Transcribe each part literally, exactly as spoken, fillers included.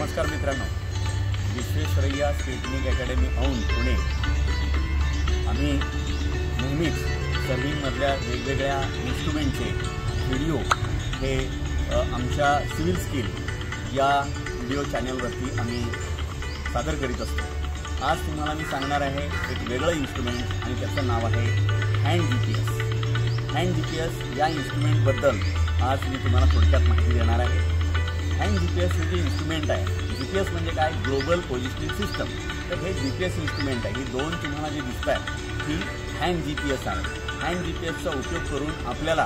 नमस्कार मित्रांनो, Visvesvaraya skill training academy Aundh Pune आम्ही नेहमीच सर्विंगमधल्या वेगवेगळ्या इन्स्ट्रुमेंटचे व्हिडिओ हे आमच्या सिव्हिल स्किल या व्हिडिओ चॅनलवरती आम्ही सादर करीत असतो। आज तुम्हाला मी सांगणार आहे एक वेगळं इन्स्ट्रुमेंट आणि त्याचं नाव आहे hand G P S. Hand G P S या इन्स्ट्रुमेंटबद्दल आज मी तुम्हाला थोडक्यात माहिती देणार आहे। हँड जी पी एस हे जे इन्स्ट्रुमेंट आहे, जी पी एस म्हणजे काय, ग्लोबल पोझिशनिंग सिस्टम। तर हे जी पी एस इन्स्ट्रुमेंट आहे, ही दोन तुम्हाला जे दिसत आहे ही हँड जी पी एस आहे। हँड जी पी एसचा उपयोग करून आपल्याला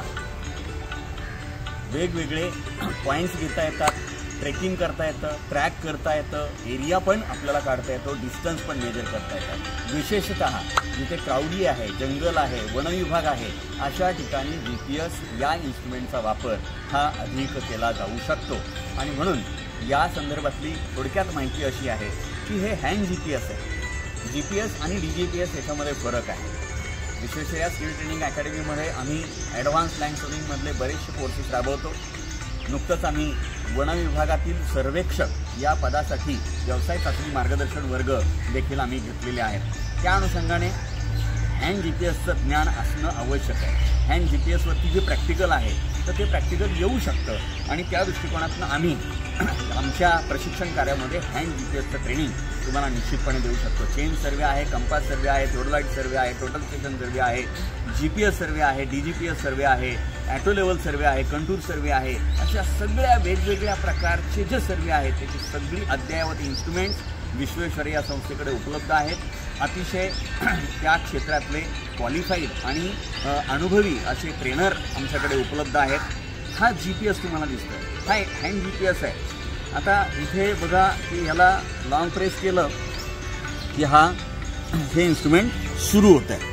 वेगवेगळे पॉईंट्स घेता येतात, ट्रेकिंग करता येतं, ट्रॅक करता येतं, एरिया पण आपल्याला काढता येतो, डिस्टन्स पण मेजर करता येतात। विशेषतः जिथे क्राउडी आहे, जंगल आहे, वनविभाग आहे, अशा ठिकाणी जी पी एस या इन्स्ट्रुमेंटचा वापर हा अधिक केला जाऊ शकतो। आणि म्हणून या संदर्भातली थोडक्यात माहिती अशी आहे की हे हँड जी पी एस आहे। जी पी एस आणि डी जी पी एस याच्यामध्ये फरक आहे। विश्वेश्वरय्या स्किल ट्रेनिंग अकॅडमीमध्ये आम्ही ॲडव्हान्स लँड सर्विंगमधले बरेचसे कोर्सेस राबवतो। नुकतंच आम्ही वन विभागातील सर्वेक्षक या पदासाठी व्यवसाय चाचणी मार्गदर्शन वर्ग देखील आम्ही घेतलेले आहेत। त्या अनुषंगाने हँड जी पी एसचं ज्ञान असणं आवश्यक आहे। हँड जी पी एसवरती जे प्रॅक्टिकल आहे तर ते प्रॅक्टिकल येऊ शकतं आणि त्या दृष्टिकोनातून आम्ही आमच्या प्रशिक्षण कार्यामध्ये हँड जी पी एसचं ट्रेनिंग तुम्हाला निश्चितपणे देऊ शकतो। चेन सर्वे आहे, कंपास सर्वे आहे, थ्रोडलाइट सर्वे आहे, टोटल स्टेशन सर्वे आहे, जी पी एस सर्वे आहे, D G P S survey आहे, ॲटो लेवल सर्वे आहे, कंटूर सर्वे आहे, अशा सगळ्या वेगवेगळ्या प्रकारचे जे सर्वे आहेत त्याची सगळी अद्ययावत इन्स्ट्रुमेंट्स विश्वेश्वरय्या संस्थेकडे उपलब्ध आहेत। अतिशय त्या क्षेत्रातले क्वालिफाईड आणि अनुभवी असे ट्रेनर आमच्याकडे उपलब्ध आहेत। हा जी पी एस तुम्हाला दिसतो, हा हँड जी पी एस आहे। आता इथे बघा की ह्याला लॉंग प्रेस केलं की हा हे इन्स्ट्रुमेंट सुरू होत आहे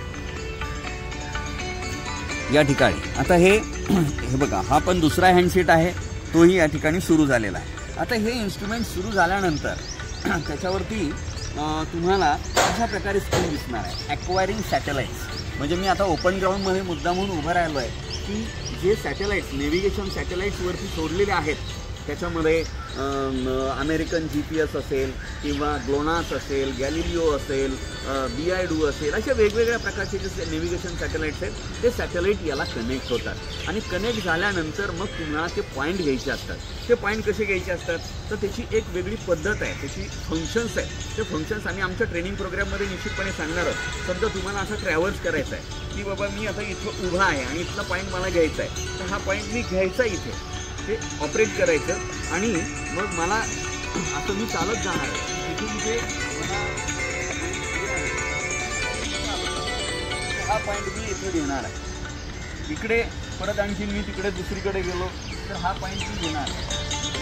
या ठिकाणी। आता हे हे बघा, हा पण दुसरा हँडसेट आहे, तोही या ठिकाणी सुरू झालेला आहे। आता हे इन्स्ट्रुमेंट सुरू झाल्यानंतर त्याच्यावरती तुम्हाला अशा प्रकारे स्क्रीन दिसणार आहे, ॲक्वायरिंग सॅटेलाइट्स। म्हणजे मी आता ओपन ग्राउंडमध्ये मुद्दा म्हणून उभं राहिलो आहे की जे सॅटेलाइट्स नेव्हिगेशन सॅटेलाइट्सवरती सोडलेले आहेत त्याच्यामध्ये अमेरिकन जी पी एस असेल किंवा ग्लोनास असेल, गॅलिलिओ असेल, बी आय डू असेल, अशा वेगवेगळ्या प्रकारचे जे नेव्हिगेशन सॅटेलाइट्स आहेत ते सॅटेलाइट याला कनेक्ट होतात आणि कनेक्ट झाल्यानंतर मग तुम्हाला ते पॉईंट घ्यायचे असतात। ते पॉईंट कसे घ्यायचे असतात तर त्याची एक वेगळी पद्धत आहे, त्याची फंक्शन्स आहेत। ते फंक्शन्स आम्ही आमच्या ट्रेनिंग प्रोग्राममध्ये निश्चितपणे सांगणार आहोत। समजा तुम्हाला असा ट्रॅव्हल्स करायचा आहे की बाबा मी आता इथं उभा आहे आणि इथला पॉईंट मला घ्यायचा आहे, तर हा पॉईंट मी घ्यायचा इथे, ते ऑपरेट करायचं आणि मग मला असं मी चालत जाणार आहे तिथून ते मला हा पॉईंट मी इथे घेणार आहे। इकडे परत आणखी मी तिकडे दुसरीकडे गेलो तर हा पॉईंट मी घेणार आहे।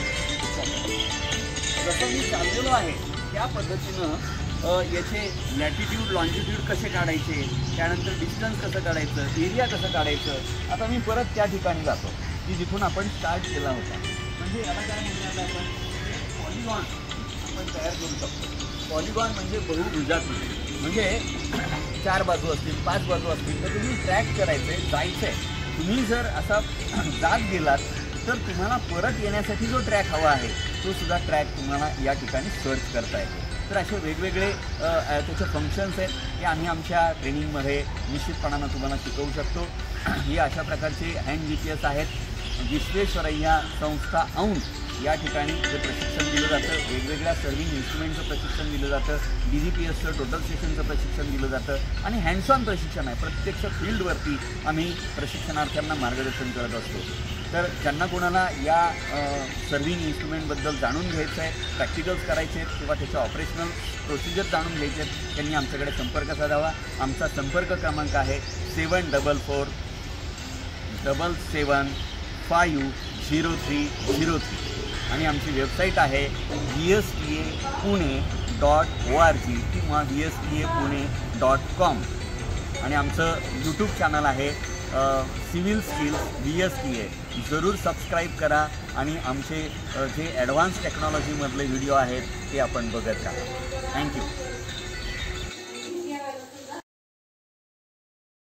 जसं मी चाललेलो आहे त्या पद्धतीनं याचे लॅटिट्यूड लॉन्जिट्यूड कसे काढायचे, त्यानंतर डिस्टन्स कसं काढायचं, एरिया कसं काढायचं। आता मी परत त्या ठिकाणी जातो की जिथून आपण स्टार्ट केला होता। म्हणजे याला काय म्हणतात आपण, पॉलिगॉन आपण तयार करू शकतो। पॉलिगॉन म्हणजे बहुभुजाकृती, म्हणजे चार बाजू असतील, पाच बाजू असतील, तर तुम्ही ट्रॅक करायचं आहे, जायचं आहे। तुम्ही जर असा जात गेलात तर तुम्हाला परत येण्यासाठी जो ट्रॅक हवा आहे तो सुद्धा ट्रॅक तुम्हाला या ठिकाणी सर्च करता येतो। तर असे वेगवेगळे त्याचे फंक्शन्स आहेत ते आम्ही आमच्या ट्रेनिंगमध्ये निश्चितपणानं तुम्हाला शिकवू शकतो। हे अशा प्रकारचे हँड जी पी एस आहेत। विश्वेश्वरय्या संस्था औंध या ठिकाणी जे प्रशिक्षण दिलं जातं, वेगवेगळ्या सर्विंग इन्स्ट्रुमेंटचं प्रशिक्षण दिलं जातं, डी जी पी एसचं टोटल स्टेशनचं प्रशिक्षण दिलं जातं आणि हँड्स ऑन प्रशिक्षण आहे। प्रत्यक्ष फील्डवरती आम्ही प्रशिक्षणार्थ्यांना मार्गदर्शन करत असतो। तर ज्यांना कोणाला या सर्विंग इन्स्ट्रुमेंटबद्दल जाणून घ्यायचं आहे, प्रॅक्टिकल्स करायचे आहेत किंवा त्याच्या ऑपरेशनल प्रोसिजर जाणून घ्यायचे आहेत, त्यांनी आमच्याकडे संपर्क साधावा। आमचा संपर्क क्रमांक आहे seven double four double seven five zero three zero three आणि आमची वेबसाईट आहे V S T A Pune dot O R G किंवा V S T A Pune dot com आणि आमचं यूट्यूब चॅनल आहे civil skills V S T A. जरूर subscribe करा आणि आमचे जे ॲडव्हान्स टेक्नॉलॉजीमधले व्हिडिओ आहेत ते आपण बघत राहा। थँक्यू।